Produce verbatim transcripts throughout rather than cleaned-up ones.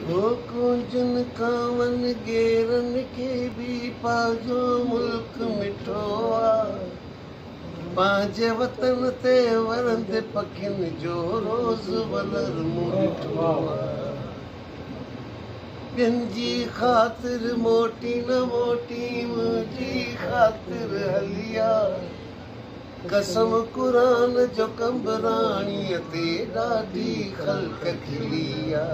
हो कुंजन कावन गेरन के भी पाजो मुल्क मिठो आ पांजे वतन ते वरंद पखिन जो रोज वलर मुठो गंजी खातिर मोटी न मोटी मुझी खातिर हलिया कसम कुरान जो कंबराणी ते ॾाढी खल्क खिलिया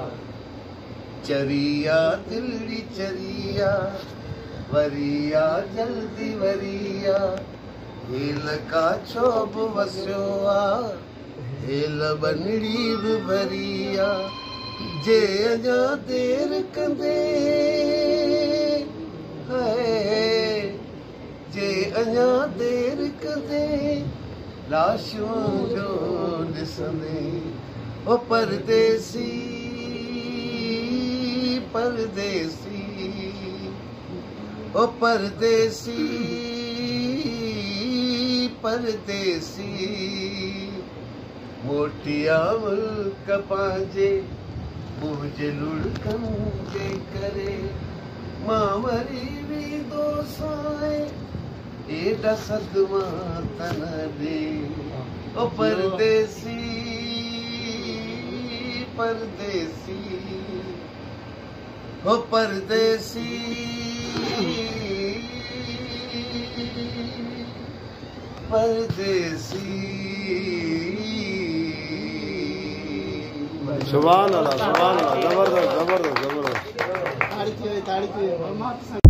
चरिया दिल्ली चरिया वरिया जल्दी वरिया हेल का छोब वसियो आ हेल बनड़ी भी भरिया जे अञा देर कंदे है जे अञा देर कंदे लाशूं जो ॾिसंदे ओ परदेसी परदेसी ओ परदेसी परदेसी मोटिया मुल्क पांजे मुझे लुढ़कन जे करे मां मरी भी दोसाए एडा सदमा तन दे ओ परदेसी परदेसी ओ परदेसी परदेसी सुभान अल्लाह सुभान अल्लाह जबरदस्त जबरदस्त जबरदस्त ताड़ी ताड़ी